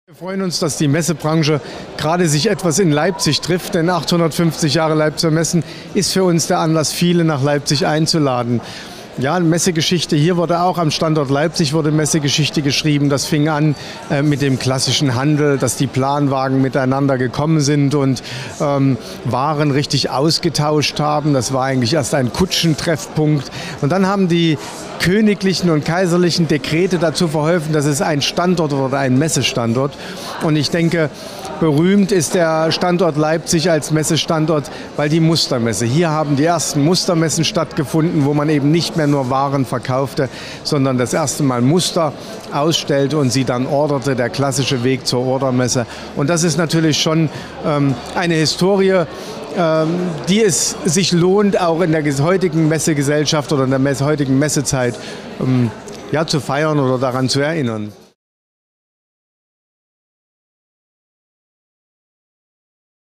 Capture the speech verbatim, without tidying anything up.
Wir freuen uns, dass die Messebranche gerade sich etwas in Leipzig trifft, denn achthundertfünfzig Jahre Leipziger Messen ist für uns der Anlass, viele nach Leipzig einzuladen. Ja, Messegeschichte, hier wurde auch am Standort Leipzig wurde Messegeschichte geschrieben. Das fing an äh, mit dem klassischen Handel, dass die Planwagen miteinander gekommen sind und ähm, Waren richtig ausgetauscht haben. Das war eigentlich erst ein Kutschentreffpunkt. Und dann haben die königlichen und kaiserlichen Dekrete dazu verholfen, dass es ein Standort wurde, ein Messestandort. Und ich denke, berühmt ist der Standort Leipzig als Messestandort, weil die Mustermesse. Hier haben die ersten Mustermessen stattgefunden, wo man eben nicht mehr nur Waren verkaufte, sondern das erste Mal Muster ausstellte und sie dann orderte, der klassische Weg zur Ordermesse. Und das ist natürlich schon ähm, eine Historie, ähm, die es sich lohnt, auch in der heutigen Messegesellschaft oder in der Messe, heutigen Messezeit ähm, ja, zu feiern oder daran zu erinnern.